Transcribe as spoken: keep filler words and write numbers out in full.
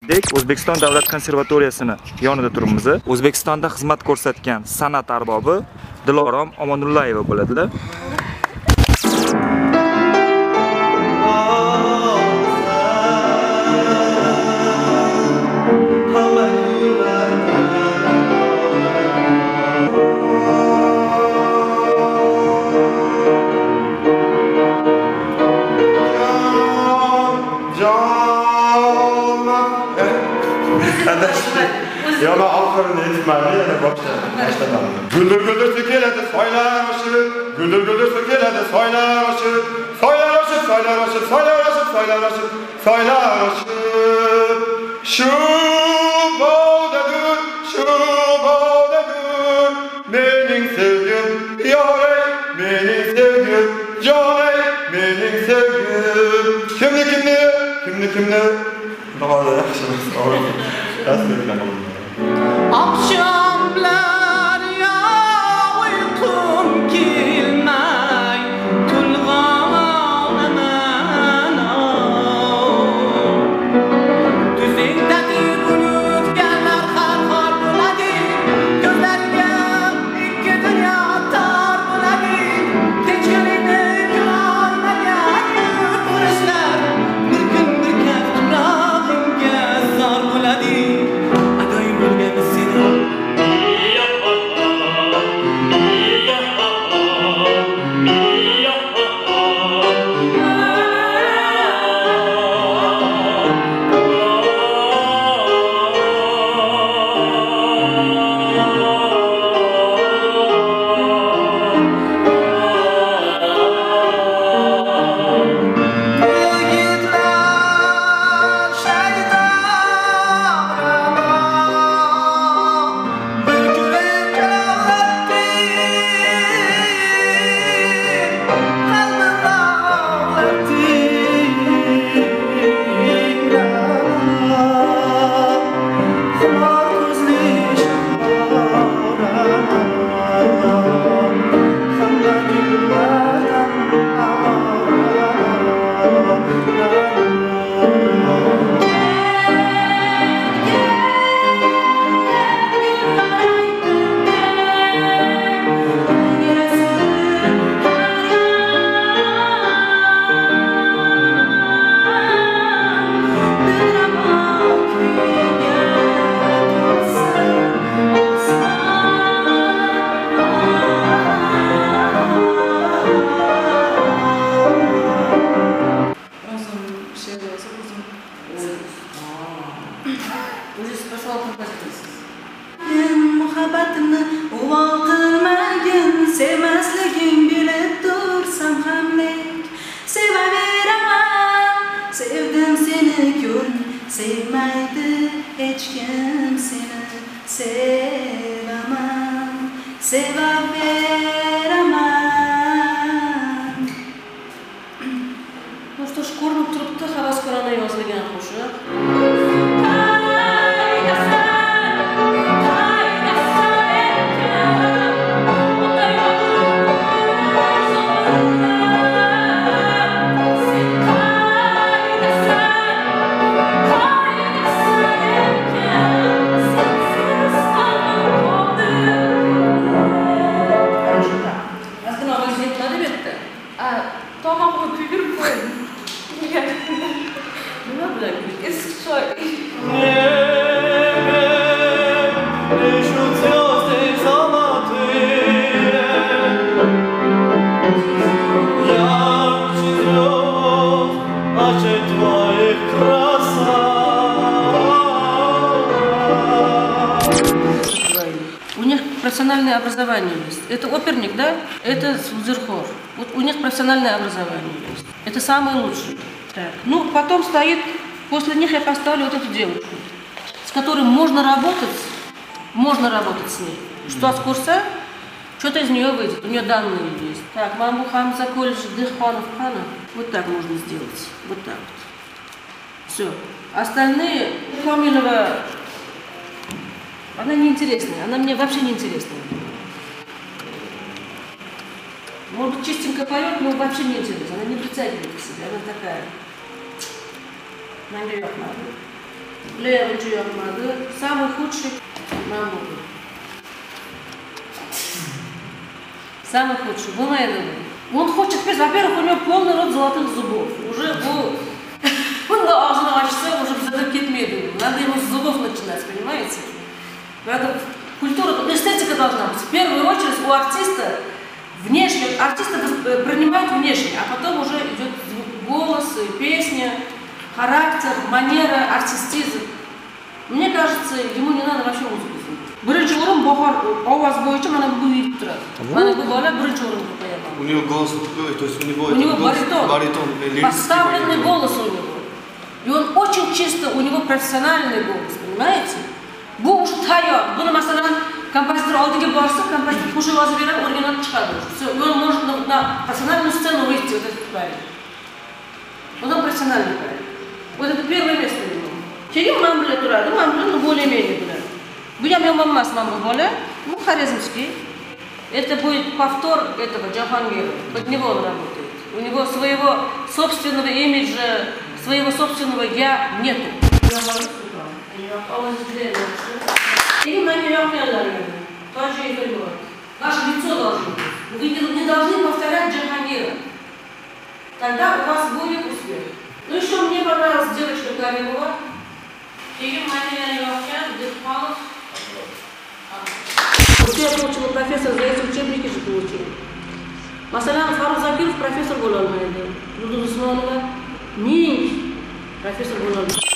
O'zbekiston davlat konservatoriyasini yonida turibmiz. O'zbekistonda xizmat ko'rsatgan san'at arbobi Dilorom Omonullayeva bo'ladi. Yana oxirini aytmayman, yana boshlanaman. Guldir guldir keladi soylar oshib, guldir guldir keladi soylar oshib, soylar oshib, soylar oshib, soylar oshib, soylar oshib, soylar oshib. Shu bog'dadir, shu bog'dadir, mening sevgim, yoray, mening sevgim, joray, mening sevgim. Kimni kimni, kimni kimni? Xudoga yaxshi bo'lsin. Akşamlar ya uykum kelmay tulg'anaman Tuzingdagi bulutganlar har xor bo'ladi Ko'zlariga ikki dunyo tor bo'ladi Kechgalikni ko'rolmagan yurtdoshlar bir kun bir kaf tuprog'imga zor bo'ladi Muhabbatni uvaltirmagin sevmasliging bilib tursam hamlik sevaveraman sevdim seni ko'r sevmaydi hech kim seni sevaman sevaveraman Ну что ж, ko'rinib turibdi havas ko'rana yozilgan qo'shiq. У них профессиональное образование есть. Это оперник, да? Это Зерхор. Вот у них профессиональное образование есть. Это самое лучшее. Так. Ну, потом стоит, после них я поставлю вот эту девушку, с которой можно работать, можно работать с ней. Что с курса, что-то из нее выйдет, у нее данные есть. Так, Мамбу Хамза колледж Дыханов Хана. Вот так можно сделать. Вот так вот. Все. Остальные, Фамилова, она неинтересная, она мне вообще неинтересная. Может быть, чистенько поет, но вообще не интересно. Она не притягивает к себе, она такая. Наверх надо. Ular uncha yoqmadi. Самый худший man bo'ldim. Самый худший. Bo'lmaydi bu. Он хочет петь, во-первых, у него полный рот золотых зубов. Уже bu bunda og'zini ochsa, уже bizada ketmaydi. Надо ему с зубов начинать, понимаете? Надо культура, эстетика должна быть. В первую очередь у артиста внешне, артисты принимают внешне, а потом уже идет голос, песня, характер, манера, артистизм. Мне кажется, ему не надо вообще музыку слушать. Birinchi o'rin Bahor ovoz bo'yicha mana bu yutib turadi. Mana bu bola birinchi o'ringa qo'yaman. У него голос, то есть у него, У него баритон. баритон, Поставленный голос у него. И он очень чисто, у него профессиональный голос, понимаете? Bu уже tayyor. Buni masalan композитор oldiga borsa, композитор qo'shiq yozib beradi, o'rganib chiqadi. Все, он может на профессиональную сцену выйти вот этот парень. Вот он профессиональный парень. Вот это первое место ему. Keyin men bilan turadi, men bilan ну более-менее biladi. Bu ham yomon emas men bu bola. Ну харизмский. Это будет повтор этого Джахангира. Под него он работает. У него своего собственного имиджа, своего собственного я нету. Или мы не тоже и прибор. Ваше лицо должно быть. Вы не должны повторять Джахангира. Тогда у вас будет успех. Ну еще мне понравилась девочка Каримова. Или Мария Левкян, Дедпалов. Вот я получила профессор за эти учебники же получила. Масалан, Фарух Закиров профессор bo'lolmaydi. Yulduz Usmonova ming профессор bo'lolmaydi.